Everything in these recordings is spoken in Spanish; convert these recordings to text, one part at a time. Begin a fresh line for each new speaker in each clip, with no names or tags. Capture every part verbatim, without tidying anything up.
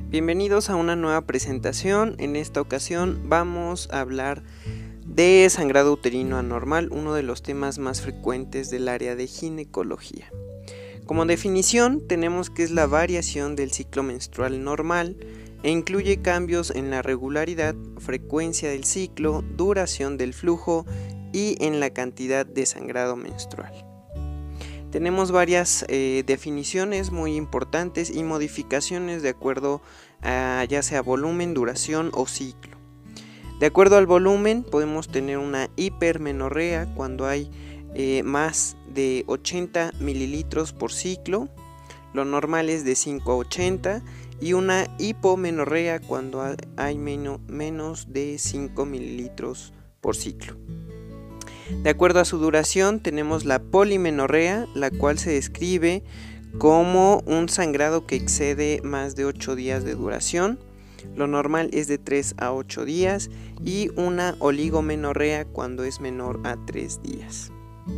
Bienvenidos a una nueva presentación. En esta ocasión vamos a hablar de sangrado uterino anormal, uno de los temas más frecuentes del área de ginecología. Como definición tenemos que es la variación del ciclo menstrual normal e incluye cambios en la regularidad, frecuencia del ciclo, duración del flujo y en la cantidad de sangrado menstrual. Tenemos varias eh, definiciones muy importantes y modificaciones de acuerdo a ya sea volumen, duración o ciclo. De acuerdo al volumen podemos tener una hipermenorrea cuando hay eh, más de ochenta mililitros por ciclo, lo normal es de cinco a ochenta, y una hipomenorrea cuando hay menos, menos de cinco mililitros por ciclo. De acuerdo a su duración tenemos la polimenorrea, la cual se describe como un sangrado que excede más de ocho días de duración. Lo normal es de tres a ocho días y una oligomenorrea cuando es menor a tres días.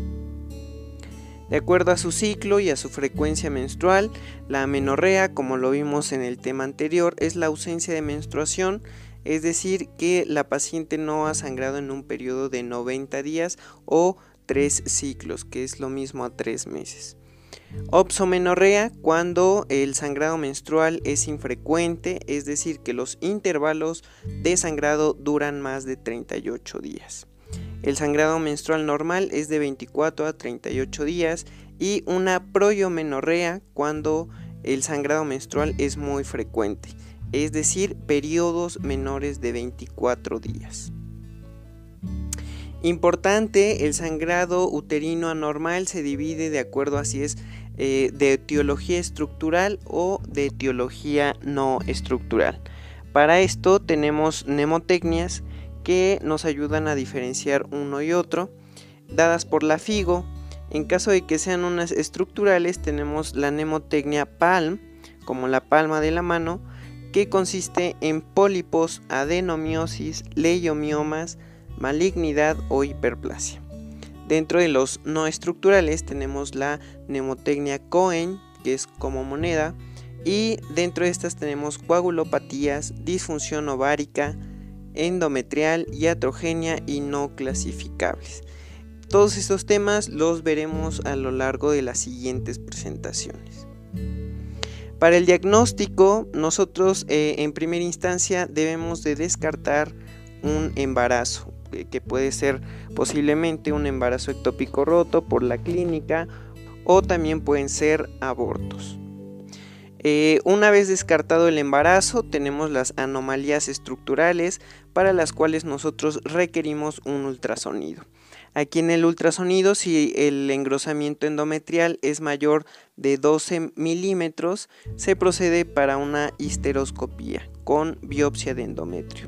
De acuerdo a su ciclo y a su frecuencia menstrual, la amenorrea, como lo vimos en el tema anterior, es la ausencia de menstruación, es decir, que la paciente no ha sangrado en un periodo de noventa días o tres ciclos, que es lo mismo a tres meses. Opsomenorrea, cuando el sangrado menstrual es infrecuente, es decir, que los intervalos de sangrado duran más de treinta y ocho días. El sangrado menstrual normal es de veinticuatro a treinta y ocho días y una proiomenorrea cuando el sangrado menstrual es muy frecuente, es decir, periodos menores de veinticuatro días. Importante, el sangrado uterino anormal se divide de acuerdo a si es eh, de etiología estructural o de etiología no estructural. Para esto tenemos mnemotecnias que nos ayudan a diferenciar uno y otro, dadas por la FIGO. En caso de que sean unas estructurales tenemos la mnemotecnia PALM, como la palma de la mano, que consiste en pólipos, adenomiosis, leiomiomas, malignidad o hiperplasia. Dentro de los no estructurales tenemos la mnemotecnia Cohen, que es como moneda, y dentro de estas tenemos coagulopatías, disfunción ovárica, endometrial, iatrogenia y no clasificables. Todos estos temas los veremos a lo largo de las siguientes presentaciones. Para el diagnóstico, nosotros eh, en primera instancia debemos de descartar un embarazo, eh, que puede ser posiblemente un embarazo ectópico roto por la clínica o también pueden ser abortos. Eh, una vez descartado el embarazo, tenemos las anomalías estructurales para las cuales nosotros requerimos un ultrasonido. Aquí en el ultrasonido, si el engrosamiento endometrial es mayor de doce milímetros, se procede para una histeroscopía con biopsia de endometrio.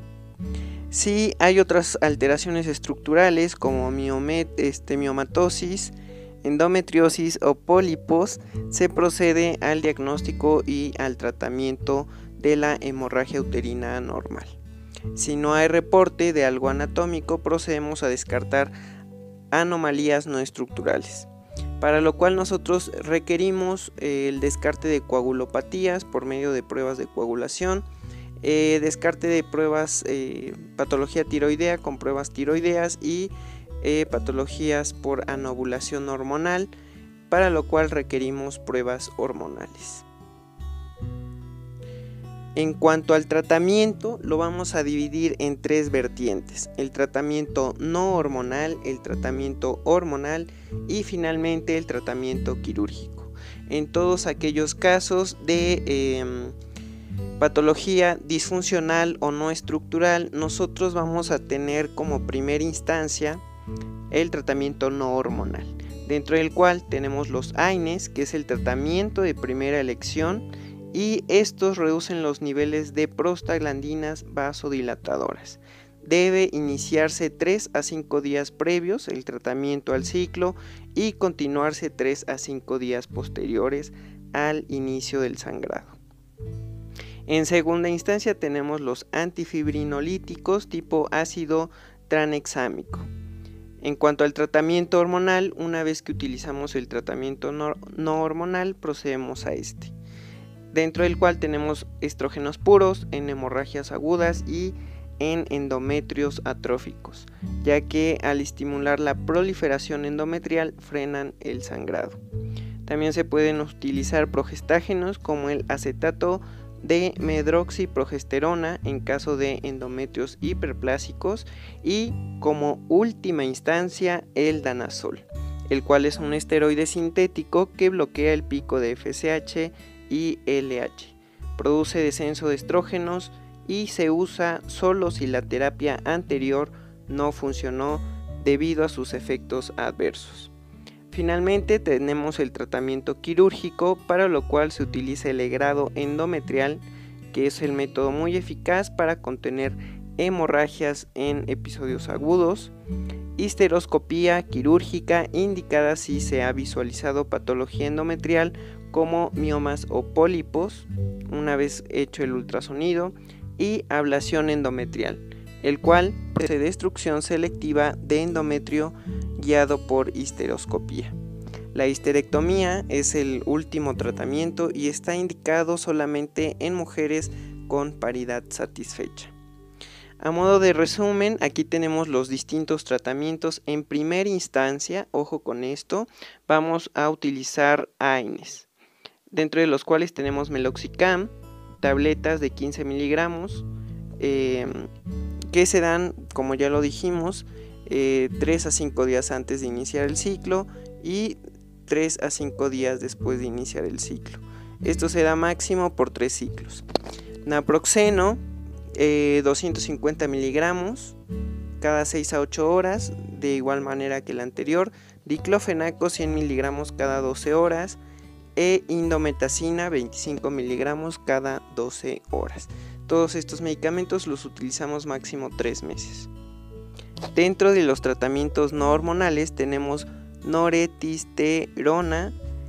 Si hay otras alteraciones estructurales como miomet, este, miomatosis, endometriosis o pólipos, se procede al diagnóstico y al tratamiento de la hemorragia uterina anormal. Si no hay reporte de algo anatómico, procedemos a descartar anomalías no estructurales, para lo cual nosotros requerimos eh, el descarte de coagulopatías por medio de pruebas de coagulación, eh, descarte de pruebas, eh, patología tiroidea con pruebas tiroideas y eh, patologías por anovulación hormonal, para lo cual requerimos pruebas hormonales. En cuanto al tratamiento, lo vamos a dividir en tres vertientes: el tratamiento no hormonal, el tratamiento hormonal y finalmente el tratamiento quirúrgico. En todos aquellos casos de eh, patología disfuncional o no estructural, nosotros vamos a tener como primera instancia el tratamiento no hormonal, dentro del cual tenemos los A I N E S, que es el tratamiento de primera elección, y estos reducen los niveles de prostaglandinas vasodilatadoras. Debe iniciarse tres a cinco días previos el tratamiento al ciclo y continuarse tres a cinco días posteriores al inicio del sangrado. En segunda instancia tenemos los antifibrinolíticos tipo ácido tranexámico. En cuanto al tratamiento hormonal, una vez que utilizamos el tratamiento no, no hormonal, procedemos a este. dentro del cual tenemos estrógenos puros en hemorragias agudas y en endometrios atróficos, ya que al estimular la proliferación endometrial frenan el sangrado. También se pueden utilizar progestágenos como el acetato de medroxiprogesterona en caso de endometrios hiperplásicos y como última instancia el danazol, el cual es un esteroide sintético que bloquea el pico de F S H y L H, produce descenso de estrógenos y se usa solo si la terapia anterior no funcionó debido a sus efectos adversos. Finalmente tenemos el tratamiento quirúrgico, para lo cual se utiliza el legrado endometrial, que es el método muy eficaz para contener hemorragias en episodios agudos. Histeroscopía quirúrgica indicada si se ha visualizado patología endometrial como miomas o pólipos una vez hecho el ultrasonido, y ablación endometrial, el cual es destrucción selectiva de endometrio guiado por histeroscopía. La histerectomía es el último tratamiento y está indicado solamente en mujeres con paridad satisfecha. A modo de resumen, aquí tenemos los distintos tratamientos. En primera instancia, ojo con esto, vamos a utilizar A I N E S, dentro de los cuales tenemos meloxicam, tabletas de quince miligramos, eh, que se dan, como ya lo dijimos, eh, tres a cinco días antes de iniciar el ciclo y tres a cinco días después de iniciar el ciclo. Esto se da máximo por tres ciclos. Naproxeno, eh, doscientos cincuenta miligramos cada seis a ocho horas, de igual manera que el anterior. Diclofenaco, cien miligramos cada doce horas. E indometacina, veinticinco miligramos cada doce horas. Todos estos medicamentos los utilizamos máximo tres meses. Dentro de los tratamientos no hormonales tenemos noretisterona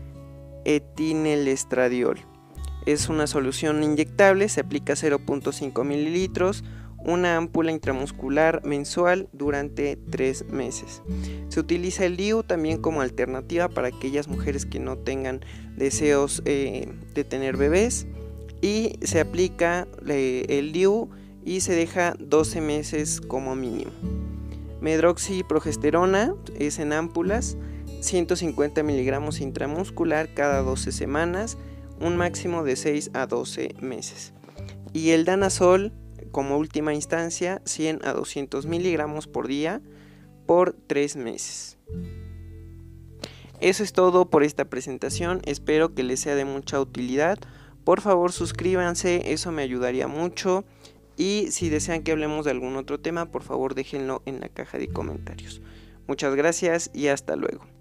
etinelestradiol. Es una solución inyectable, se aplica cero punto cinco mililitros, una ámpula intramuscular mensual durante tres meses. Se utiliza el D I U también como alternativa para aquellas mujeres que no tengan deseos eh, de tener bebés, y se aplica eh, el D I U y se deja doce meses como mínimo. Medroxiprogesterona es en ámpulas, ciento cincuenta miligramos intramuscular cada doce semanas, un máximo de seis a doce meses. Y el danazol, como última instancia, cien a doscientos miligramos por día por tres meses. Eso es todo por esta presentación, espero que les sea de mucha utilidad. Por favor suscríbanse, eso me ayudaría mucho, y si desean que hablemos de algún otro tema, por favor déjenlo en la caja de comentarios. Muchas gracias y hasta luego.